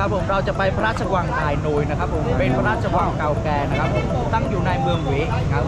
นะครับผมเราจะไปพระราชวังไทยโนยนะครับผมเป็นพระราชวังเก่าแก่นะครับตั้งอยู่ในเมืองเวครับ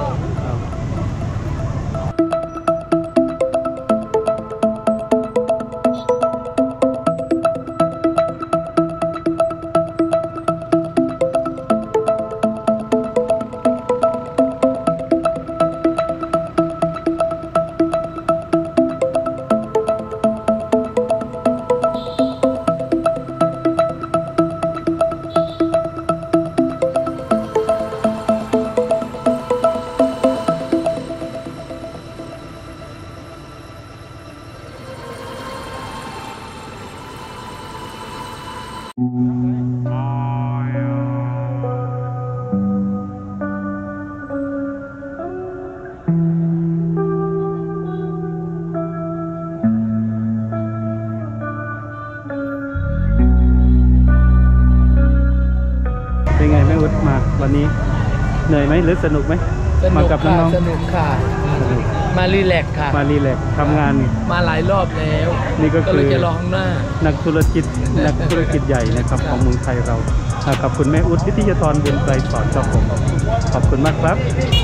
เป็นไงแม่อุดมาวันนี้เหนื่อยไหมหรือสนุกไหมมากับน้องๆสนุกค่ะมารีแลกค่ะมารีแลกทำงานมาหลายรอบแล้วนี่ก็คือจะลองหน้านักธุรกิจใหญ่นะครับของเมืองไทยเราขอบคุณแม่อุดวิทยาธรบุญไกรสอนครับผมขอบคุณมากครับ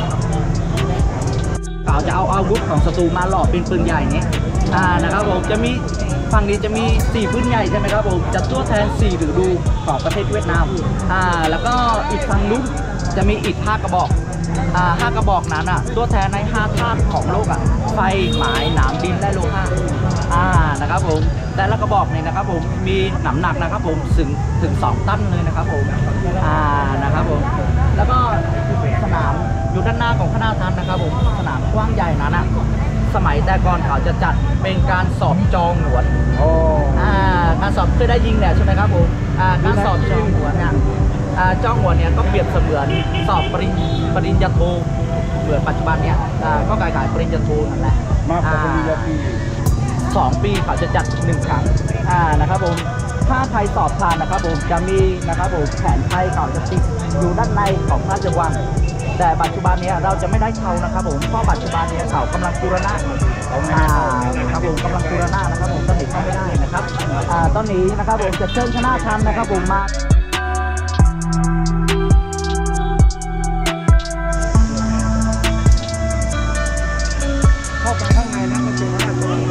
เขาจะเอาอาวุธของศัตรูมาหล่อเป็นปืนใหญ่เนี่ยนะครับผมจะมีฝั่งนี้จะมี4ปืนใหญ่ใช่ไหมครับผมจะตัวแทน4ฤดูของประเทศเวียดนามแล้วก็อีกฝั่งนู้นจะมีอีก5 กระบอก5 กระบอกนั้นตัวแทนใน5 ธาตุของโลกไฟหมายหนามดินและโลหะนะครับผมแต่ละกระบอกเนี่ยนะครับผมมีน้ำหนักนะครับผมถึง2 ตันเลยนะครับผมนะครับผมแล้วก็สนามอยู่ด้านหน้าของคณะทันนะครับผมสนามกว้างใหญ่นั้นสมัยแต่ก่อนเขาจะจัดเป็นการสอบจองหนวดการสอบเคยได้ยิงเนี่ยใช่ไหมครับผมการสอบจองหนวดเนี่ยจองหนวดเนี่ยก็เปรียบเสมือนสอบปริญญาโทเหมือนปัจจุบันเนี่ยก็กลายปริญญาโทนั่นแหละมากกว่าปริญญาตรี 2 ปีเขาจะจัด1 ครั้งนะครับผมถ้าใครสอบผ่านนะครับผมจะมีนะครับผมแผนไทยเขาจะติดอยู่ด้านในของพระราชวังแต่ปัจจุบันนี้เราจะไม่ได้เช่านะครับผมเพราะปัจจุบันนี้เขากำลังบูรณะนะครับผมกำลังบูรณะนะครับผมตอนนี้เข้าไม่ได้นะครับตอนนี้นะครับผมจะเชิญคณะทันนะครับผมมาเข้าไปข้างในนะมันเป็นพระราชวัง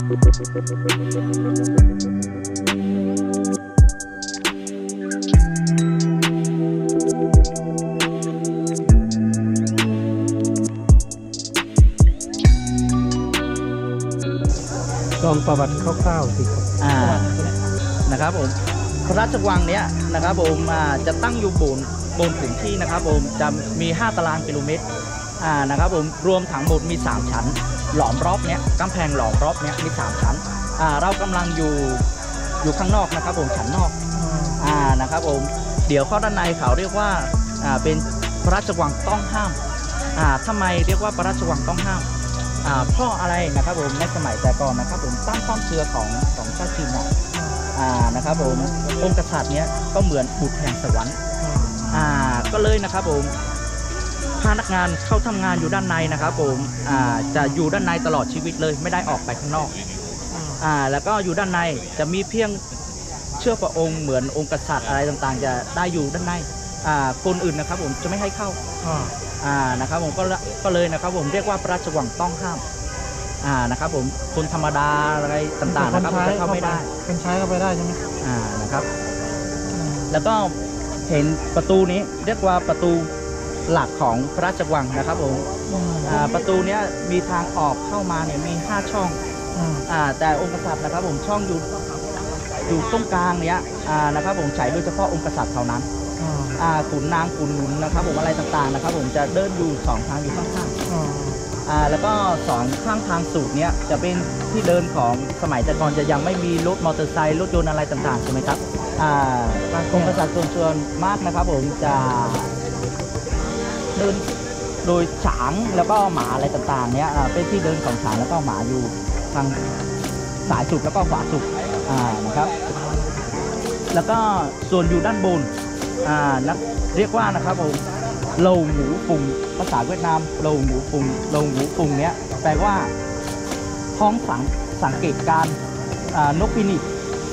ลองประวัติคร่าวๆสิครับนะครับผมพระราชวังเนี้ยนะครับผมจะตั้งอยู่บนพื้นที่นะครับผมจะมี5 ตารางกิโลเมตรนะครับผมรวมทั้งหมดมี3 ชั้นหลอมรอบเนี้ยกำแพงหลอมรอบเนี้ยมี3 ชั้นเรากำลังอยู่ข้างนอกนะครับผมชั้นนอกนะครับผมเดี๋ยวเข้าด้านในเขาเรียกว่าเป็นพระราชวังต้องห้ามทำไมเรียกว่าพระราชวังต้องห้ามเพราะอะไรนะครับผมในสมัยแต่ก่อนนะครับผมตั้งต้นเชื้อของเจ้าจีนนะครับผมองค์กษัตริย์เนี้ยก็เหมือนบุตรแห่งสวรรค์ก็เลยนะครับผมพนักงานเข้าทำงานอยู่ด้านในนะครับผมจะอยู่ด้านในตลอดชีวิตเลยไม่ได้ออกไปข้างนอกแล้วก็อยู่ด้านในจะมีเพียงเชื่อพระองค์เหมือนองค์กษัตริย์อะไรต่างๆจะได้อยู่ด้านในคนอื่นนะครับผมจะไม่ให้เข้านะครับผมก็เลยนะครับผมเรียกว่าพระราชวังต้องห้ามนะครับผมคนธรรมดาอะไรต่างๆนะครับจะเข้าไม่ได้คนใช้เข้าไปได้ใช่ไหมนะครับแล้วก็เห็นประตูนี้เรียกว่าประตูหลักของพระราชวังนะครับผมประตูนี้มีทางออกเข้ามาเนี่ยมี5 ช่องแต่องค์กษัตริย์นะครับผมช่องอยู่ตรงกลางเนี้ยนะครับผมใช้โดยเฉพาะองค์กษัตริย์เท่านั้นขุนนางขุนหนุนนะครับผมอะไรต่างๆนะครับผมจะเดินอยู่2 ทางอยู่ข้างๆแล้วก็2 ข้างทางสูตรเนี้ยจะเป็นที่เดินของสมัยแต่ก่อนจะยังไม่มีรถมอเตอร์ไซค์รถยนต์อะไรต่างๆใช่ไหมครับองค์กษัตริย์ส่วนมากนะครับผมจะเดินโดยช้างแล้วก็หมาอะไรต่างๆเนี้ยเป็นที่เดินของช้างแล้วก็หมาอยู่ทางสายสุดแล้วก็ขวาสุดนะครับแล้วก็ส่วนอยู่ด้านบนเรียกว่านะครับผมโลหมูฟุงภาษาเวียดนามโลหมูฟุงเนี้ยแปลว่าห้องสังเกตการนกพินิจ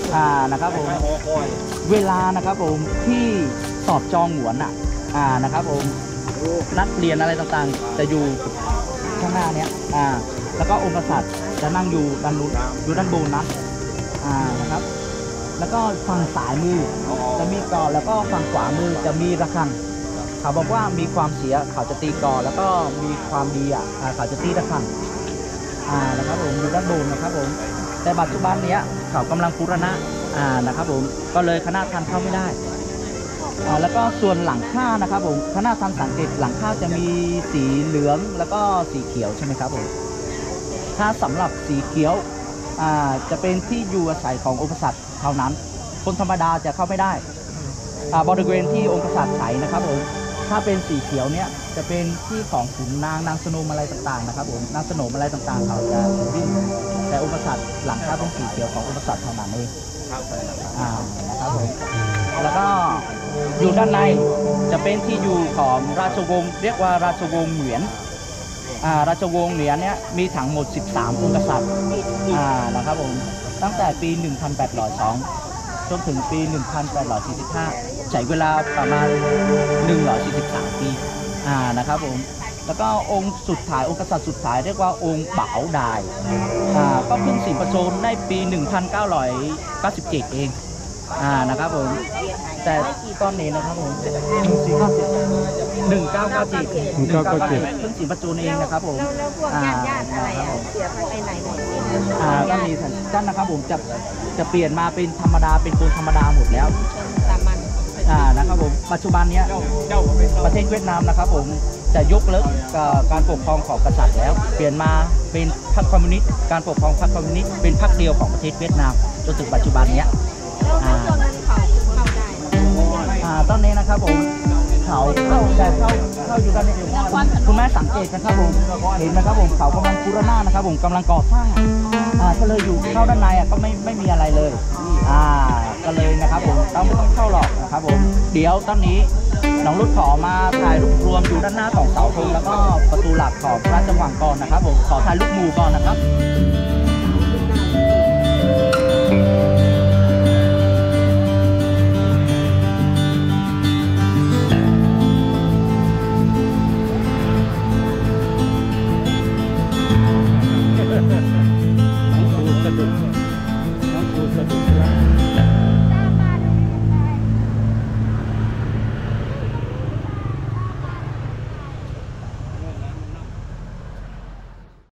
นะครับผมเวลานะครับผมที่สอบจองหงวนนะครับผมนักเรียนอะไรต่างๆจะอยู่ข้างหน้าเนี้ยแล้วก็องค์กษัตริย์จะนั่งอยู่ด้านนู้นอยู่ด้านบนนะนะครับแล้วก็ฝั่งซ้ายมือจะมีกลองแล้วก็ฝั่งขวามือจะมีระฆังเขาบอกว่ามีความเสียเขาจะตีกลองแล้วก็มีความดีเขาจะตีระฆังนะครับผมอยู่ด้านบนนะครับผมแต่ปัจจุบันเนี้ยเขากำลังบูรณะนะครับผมก็เลยคณะทานเข้าไม่ได้แล้วก็ส่วนหลังคานะครับผมคณะทานสังเกตหลังคาจะมีสีเหลืองแล้วก็สีเขียวใช่ไหมครับผมถ้าสำหรับสีเขียวจะเป็นที่อยู่อาศัยขององค์กษัตริย์เท่านั้นคนธรรมดาจะเข้าไม่ได้บริเวณที่องค์กษัตริย์ใช้นะครับผมถ้าเป็นสีเขียวเนี้ยจะเป็นที่ของขุนนางสนมอะไรต่างๆนะครับผมนางสนมอะไรต่างๆเขาจะวิ่งแต่องค์กษัตริย์หลังคาเป็นสีเขียวขององค์กษัตริย์เท่านั้นเองนะครับผมแล้วก็อยู่ด้านในจะเป็นที่อยู่ของราชวงศ์เรียกว่าราชวงศ์เหวียนราชวงศ์เหวียนเนี้ยมีทั้งหมด13องค์กษัตริย์นะครับผมตั้งแต่ปี 1802 จนถึงปี 1845 ใช้เวลาประมาณ 143 ปีนะครับผมแล้วก็องค์สุดท้ายองค์กษัตริย์สุดท้ายเรียกว่าองค์บ่าวดายก็ขึ้นศรีประโจนในปี 1997 เองนะครับผมแต่ตอนนี้นะครับผม1997ขึ้นศรีประโจนเองนะครับผมแล้วพวกญาติอะไรเสียไปไหนหมดก็มีท่านนะครับผมจะเปลี่ยนมาเป็นธรรมดาเป็นคนธรรมดาหมดแล้วสามัญนะครับผมปัจจุบันนี้ประเทศเวียดนามนะครับผมจะยกเลิกการปกครองของกษัตริย์แล้วเปลี่ยนมาเป็นพรรคคอมมิวนิสต์การปกครองพรรคคอมมิวนิสต์เป็นพรรคเดียวของประเทศเวียดนามจนถึงปัจจุบันนี้ช่วงนั้นเขาเข้าได้ตอนนี้นะครับผมเขาเข้าอยู่ด้านในคุณแม่สังเกตนะครับผมเห็นไหมครับผมเขากำลังบูรณะนะครับผมกำลังก่อสร้างก็เลยอยู่เข้าด้านในก็ไม่มีอะไรเลยก็เลยนะครับผมต้องไม่ต้องเข้าหรอกนะครับผมเดี๋ยวตอนนี้น้องรุ่ขอมาถ่ายรูปรวมอยู่ด้านหน้าของเสาธงแล้วก็ประตูหลักของพระราชวังก่อนนะครับผมขอถ่ายรูปหมู่ก่อนนะครับ